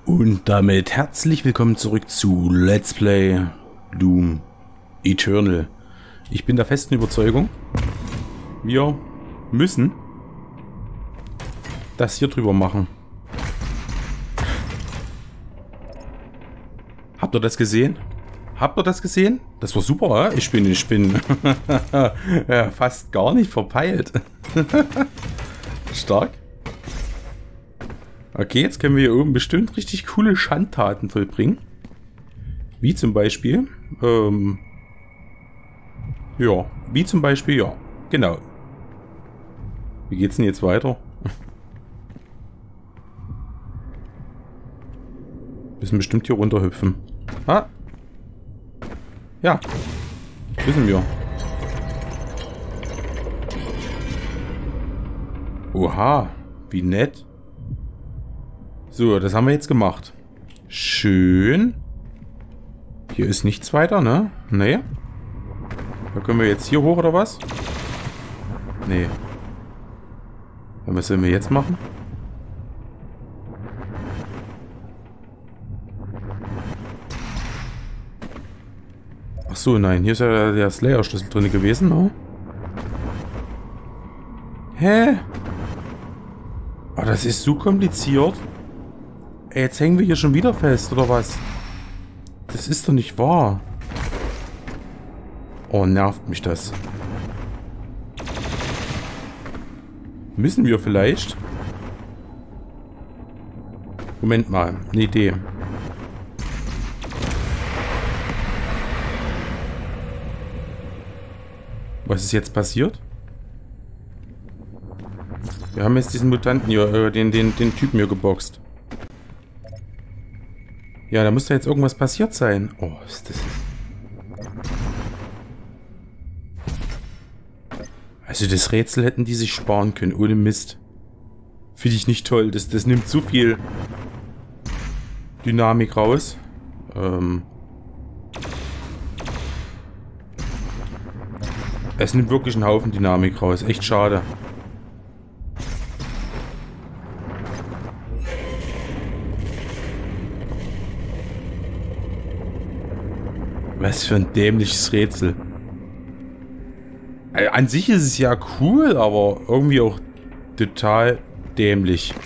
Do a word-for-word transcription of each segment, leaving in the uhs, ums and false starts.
Und damit herzlich willkommen zurück zu Let's Play Doom Eternal. Ich bin der festen Überzeugung, wir müssen das hier drüber machen. Habt ihr das gesehen? Habt ihr das gesehen? Das war super, oder? Ich bin, ich bin ja, fast gar nicht verpeilt. Stark. Okay, jetzt können wir hier oben bestimmt richtig coole Schandtaten vollbringen. Wie zum Beispiel, ähm, ja, wie zum Beispiel, ja, genau. Wie geht's denn jetzt weiter? Müssen bestimmt hier runterhüpfen. Ah! Ja, wissen wir. Oha, wie nett. So, das haben wir jetzt gemacht. Schön. Hier ist nichts weiter, ne? Nee. Da können wir jetzt hier hoch, oder was? Nee. Dann was sollen wir jetzt machen? Ach so, nein. Hier ist ja der Slayer-Schlüssel drin gewesen, ne? Hä? Oh, das ist so kompliziert. Ey, jetzt hängen wir hier schon wieder fest, oder was? Das ist doch nicht wahr. Oh, nervt mich das. Müssen wir vielleicht? Moment mal, eine Idee. Was ist jetzt passiert? Wir haben jetzt diesen Mutanten hier, äh, den, den, den Typen hier geboxt. Ja, da muss da jetzt irgendwas passiert sein. Oh, ist das... Also das Rätsel hätten die sich sparen können, ohne Mist. Finde ich nicht toll. Das, das nimmt zu viel Dynamik raus. Ähm... Es nimmt wirklich einen Haufen Dynamik raus. Echt schade. Was für ein dämliches Rätsel. Also an sich ist es ja cool, aber irgendwie auch total dämlich.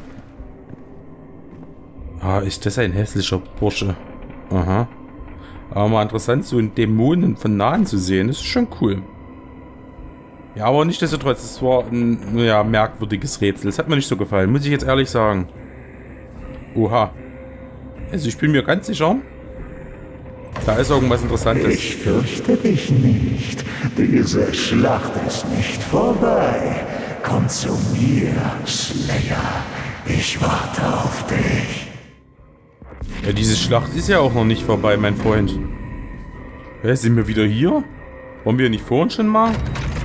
Ah, ist das ein hässlicher Bursche. Aha. Aber mal interessant, so einen Dämonen von nahen zu sehen, das ist schon cool. Ja, aber nichtsdestotrotz, es war ein ja, merkwürdiges Rätsel. Das hat mir nicht so gefallen, muss ich jetzt ehrlich sagen. Oha. Also ich bin mir ganz sicher, da ist irgendwas Interessantes. Ich fürchte dich nicht. Diese Schlacht ist nicht vorbei. Komm zu mir, Slayer. Ich warte auf dich. Ja, diese Schlacht ist ja auch noch nicht vorbei, mein Freund. Hä, sind wir wieder hier? Wollen wir nicht vorhin schon mal?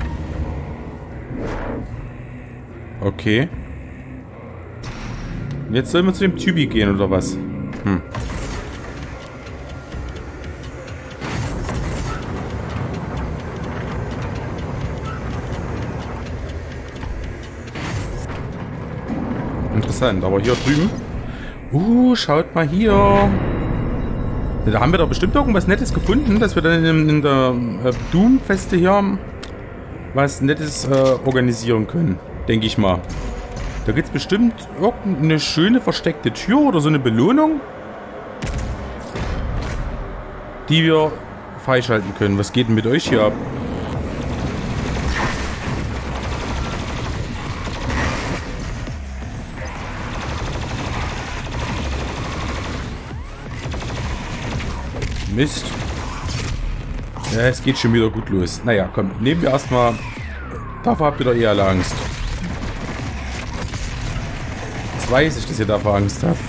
Okay. Jetzt sollen wir zu dem Typi gehen, oder was? Hm. Interessant, aber hier drüben... Uh, schaut mal hier. Da haben wir doch bestimmt irgendwas Nettes gefunden, dass wir dann in, in der äh, Doom-Feste hier was Nettes äh, organisieren können. Denke ich mal. Da gibt es bestimmt irgendeine schöne versteckte Tür oder so eine Belohnung, die wir freischalten können. Was geht denn mit euch hier ab? Mist. Ja, es geht schon wieder gut los. Naja, komm, nehmen wir erstmal. Davor habt ihr doch eher alle Angst. Jetzt weiß ich, dass ihr davor Angst habt.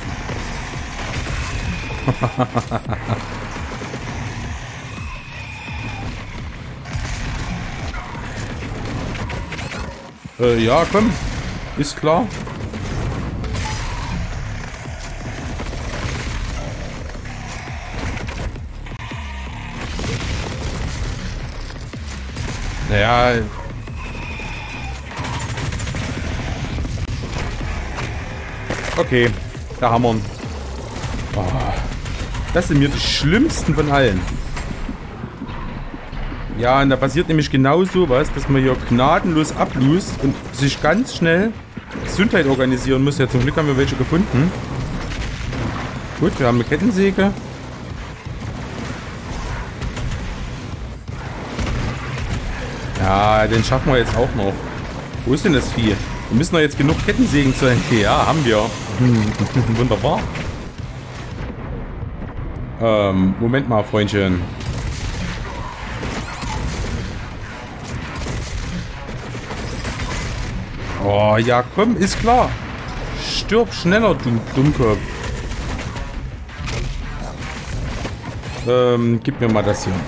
äh, ja, komm. Ist klar. Naja. Okay, da haben wir ihn. Oh, das sind mir die schlimmsten von allen. Ja, und da passiert nämlich genau sowas, dass man hier gnadenlos ablust und sich ganz schnell Gesundheit organisieren muss. Ja, zum Glück haben wir welche gefunden. Gut, wir haben eine Kettensäge. Ja, den schaffen wir jetzt auch noch. Wo ist denn das Vieh? Wir müssen doch jetzt genug Kettensägen zu entgehen. Ja, haben wir. Wunderbar. Ähm, Moment mal, Freundchen. Oh, ja, komm, ist klar. Stirb schneller, du Dummkopf. Ähm, gib mir mal das hier.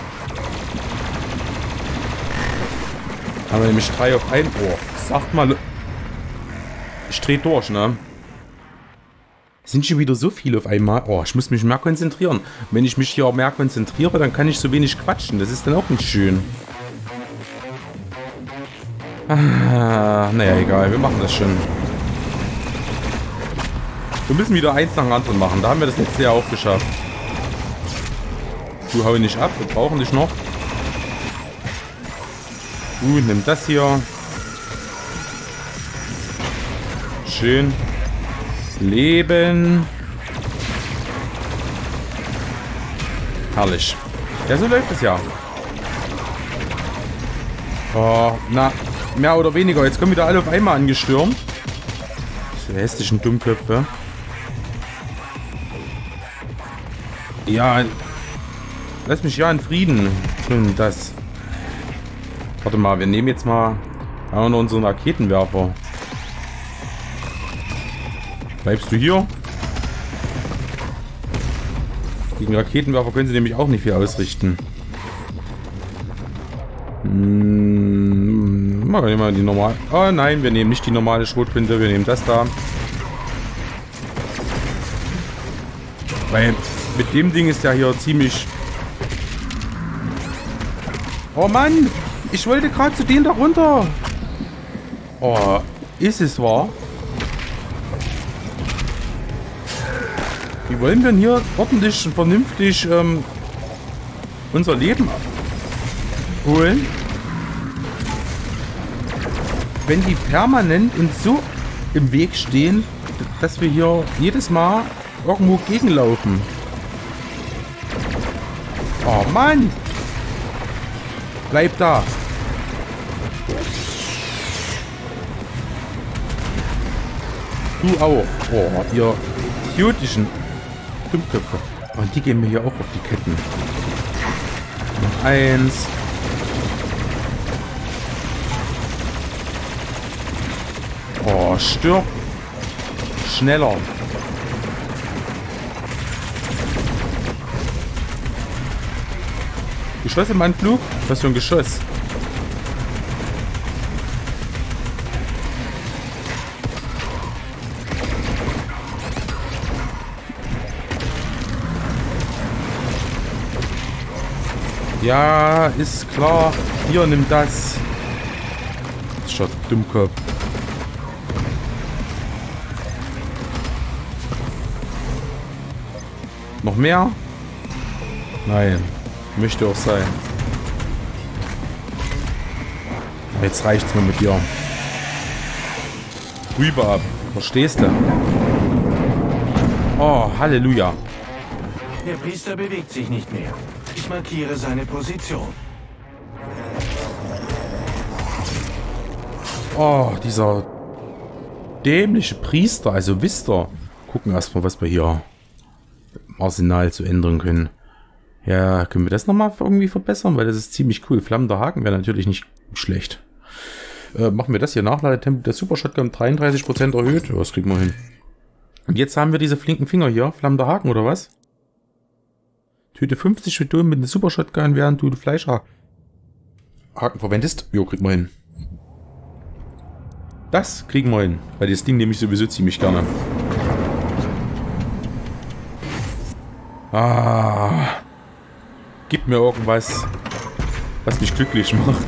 Haben wir nämlich drei auf ein Ohr. Sagt mal. Ich dreh durch, ne? Sind schon wieder so viele auf einmal. Oh, ich muss mich mehr konzentrieren. Wenn ich mich hier auch mehr konzentriere, dann kann ich so wenig quatschen. Das ist dann auch nicht schön. Ah, naja, egal. Wir machen das schon. Wir müssen wieder eins nach dem anderen machen. Da haben wir das letzte Jahr auch geschafft. Du hau nicht ab. Wir brauchen dich noch. Du, nimm das hier. Schön. Leben. Herrlich. Ja, so läuft es ja. Oh, na, mehr oder weniger. Jetzt kommen wieder alle auf einmal angestürmt. Diese hässlichen Dummköpfe. Ja, lass mich ja in Frieden. Schön das. Warte mal, wir nehmen jetzt mal auch noch unseren Raketenwerfer. Bleibst du hier? Gegen Raketenwerfer können sie nämlich auch nicht viel ausrichten. Hm, machen wir mal die normale. Oh nein, wir nehmen nicht die normale Schrotflinte, wir nehmen das da. Weil mit dem Ding ist ja hier ziemlich... Oh Mann! Ich wollte gerade zu denen da runter. Oh, ist es wahr? Wie wollen wir denn hier ordentlich und vernünftig ähm, unser Leben holen? Wenn die permanent uns so im Weg stehen, dass wir hier jedes Mal irgendwo gegenlaufen. Oh Mann! Bleib da! Du auch. Oh, ihr idiotischen Dummköpfe. Und die gehen mir hier auch auf die Ketten. Noch eins. Oh, stirb. Schneller. Geschoss im Anflug? Was für ein Geschoss? Ja, ist klar. Hier, nimm das. Schaut Dummkopf. Noch mehr? Nein. Möchte auch sein. Jetzt reicht's mir mit dir. Rüber ab. Verstehst du? Oh, Halleluja. Der Priester bewegt sich nicht mehr. Ich markiere seine Position. Oh, dieser dämliche Priester. Also wisst ihr. Gucken erstmal, was wir hier im Arsenal zu ändern können. Ja, können wir das nochmal irgendwie verbessern? Weil das ist ziemlich cool. Flammender Haken wäre natürlich nicht schlecht. Äh, machen wir das hier. Nachladetempo der Super Shotgun dreiunddreißig Prozent erhöht. Ja, das kriegen wir hin. Und jetzt haben wir diese flinken Finger hier. Flammender Haken oder was? Töte fünfzig Medunen mit einer Super Shotgun, während du Fleischhaken verwendest. Jo, kriegen wir hin. Das kriegen wir hin. Weil das Ding nehme ich sowieso ziemlich gerne. Ah... Gib mir irgendwas, was mich glücklich macht.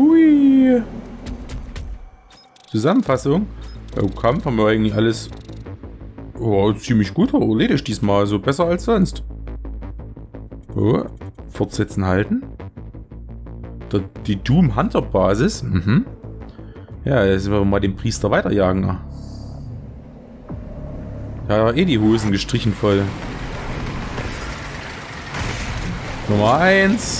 Hui. Zusammenfassung. Beim Kampf haben wir eigentlich alles Oh, ziemlich gut erledigt diesmal. Also besser als sonst. Oh, fortsetzen halten. Der, die Doom Hunter Basis. Mhm. Ja, jetzt werden wir mal den Priester weiterjagen. Ja, eh die Hosen gestrichen voll. Nummer eins.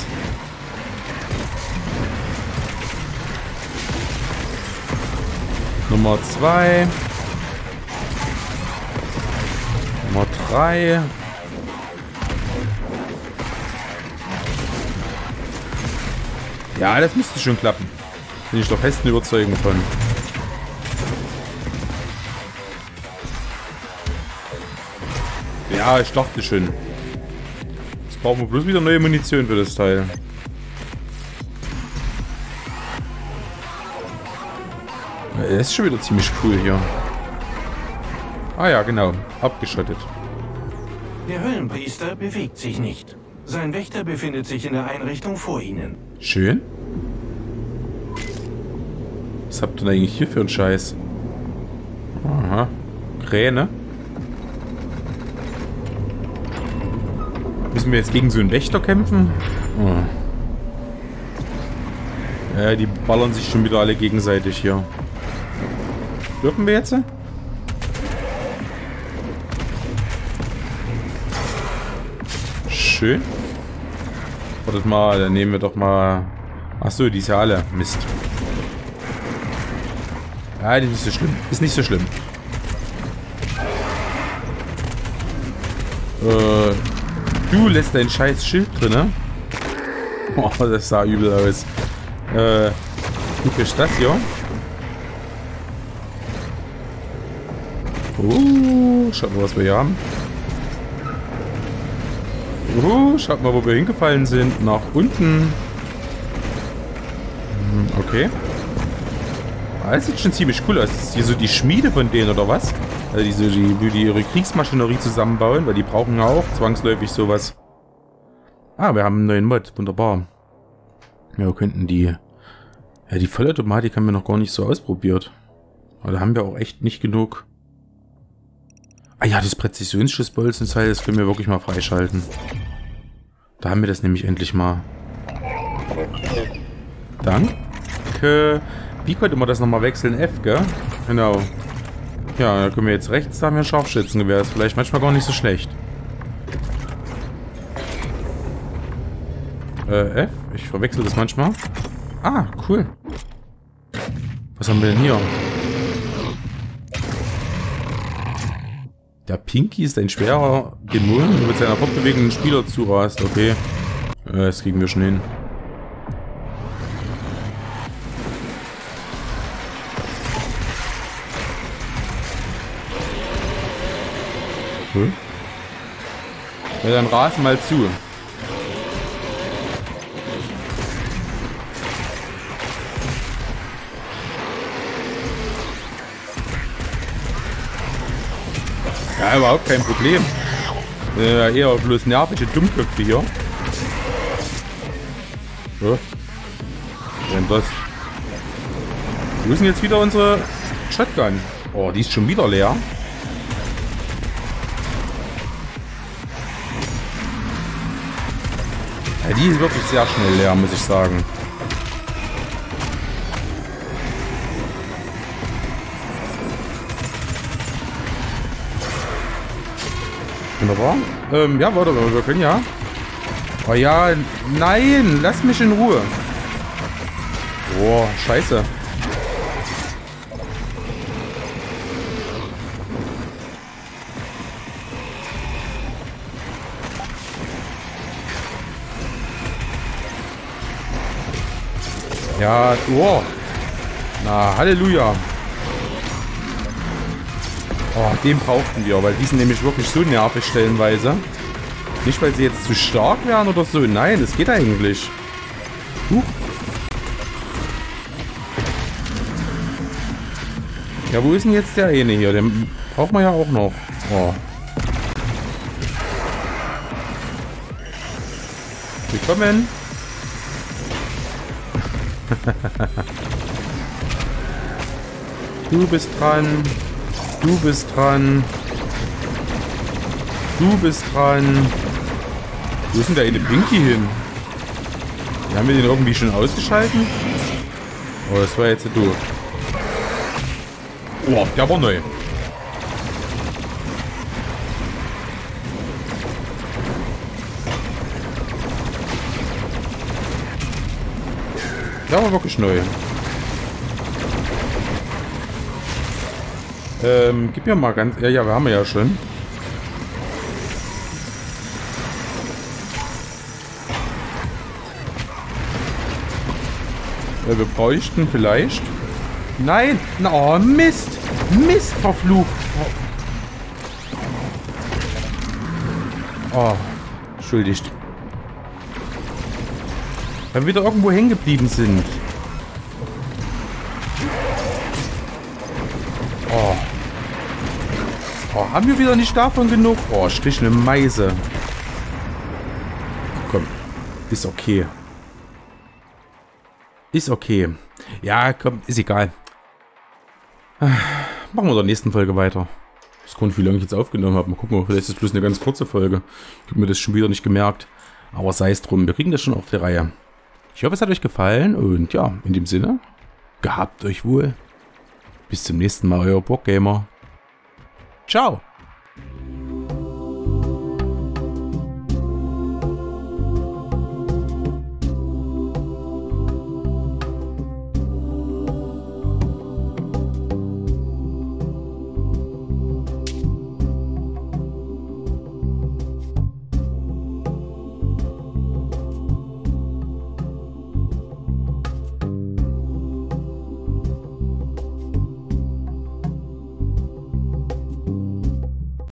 Nummer zwei. Nummer drei. Ja, das müsste schon klappen. Bin ich doch festen Überzeugung von. Ja, ich dachte schon. Jetzt brauchen wir bloß wieder neue Munition für das Teil. Das ist schon wieder ziemlich cool hier. Ah ja, genau. Abgeschottet. Der Höllenpriester bewegt sich nicht. Sein Wächter befindet sich in der Einrichtung vor Ihnen. Schön. Was habt ihr denn eigentlich hier für einen Scheiß? Aha. Kräne. Müssen wir jetzt gegen so einen Wächter kämpfen? Oh. Ja, die ballern sich schon wieder alle gegenseitig hier. Dürfen wir jetzt? Schön. Wartet mal, dann nehmen wir doch mal... Achso, die ist ja alle. Mist. Ja, die ist nicht so schlimm. Ist nicht so schlimm. Äh, du lässt dein scheiß Schild drin, ne? Oh, das sah übel aus. Äh, du kriegst das hier. Uh, schaut mal, was wir hier haben. Uh, schaut mal, wo wir hingefallen sind. Nach unten. Okay. Ah, das sieht schon ziemlich cool aus. Das ist hier so die Schmiede von denen, oder was? Also diese, die, die ihre Kriegsmaschinerie zusammenbauen, weil die brauchen ja auch zwangsläufig sowas. Ah, wir haben einen neuen Mod. Wunderbar. Ja, wir könnten die... Ja, die Vollautomatik haben wir noch gar nicht so ausprobiert. Aber da haben wir auch echt nicht genug... Ah ja, das Präzisionsschussbolzenteil, das können wir wirklich mal freischalten. Da haben wir das nämlich endlich mal. Danke. Wie konnte man das nochmal wechseln? F, gell? Genau. Ja, da können wir jetzt rechts, da haben wir ein Scharfschützengewehr. Ist vielleicht manchmal gar nicht so schlecht. Äh, F? Ich verwechsel das manchmal. Ah, cool. Was haben wir denn hier? Der Pinky ist ein schwerer Dämon, der mit seiner fortbewegenden Spieler zurast. Okay. Äh, das kriegen wir schon hin. Cool. Ja, dann rasen mal zu. Ja, überhaupt kein Problem. Äh, eher bloß nervige Dummköpfe hier. So. Und das. Wo ist denn jetzt wieder unsere Shotgun? Oh, die ist schon wieder leer. Ja, die ist wirklich sehr schnell leer, muss ich sagen. Wunderbar. Ähm, ja, warte mal, wir können ja. Oh ja, nein, lass mich in Ruhe. Boah, scheiße. Ja, oh. Na, Halleluja. Oh, den brauchten wir, weil die sind nämlich wirklich so nervig stellenweise. Nicht, weil sie jetzt zu stark wären oder so. Nein, es geht eigentlich. Huch. Ja, wo ist denn jetzt der eine hier? Den braucht man ja auch noch. Oh. Willkommen. Du bist dran. Du bist dran. Du bist dran. Wo ist denn der eine Pinky hin? Haben wir den irgendwie schon ausgeschalten? Oh, das war jetzt du. Oh, der war neu. Der war wirklich neu. Ähm, gib mir mal ganz... Ja, ja, wir haben ja schon. Ja, wir bräuchten vielleicht... Nein! Oh, Mist! Mist, verflucht! Oh, entschuldigt. Weil wir wieder irgendwo hängen geblieben sind. Oh. Oh, haben wir wieder nicht davon genug? Oh, Strich eine Meise. Komm, ist okay. Ist okay. Ja, komm, ist egal. Machen wir in der nächsten Folge weiter. Das Grund, wie lange ich jetzt aufgenommen habe. Mal gucken, vielleicht ist es bloß eine ganz kurze Folge. Ich habe mir das schon wieder nicht gemerkt. Aber sei es drum, wir kriegen das schon auf die Reihe. Ich hoffe, es hat euch gefallen. Und ja, in dem Sinne, gehabt euch wohl. Bis zum nächsten Mal, euer Bockgamer. Ciao.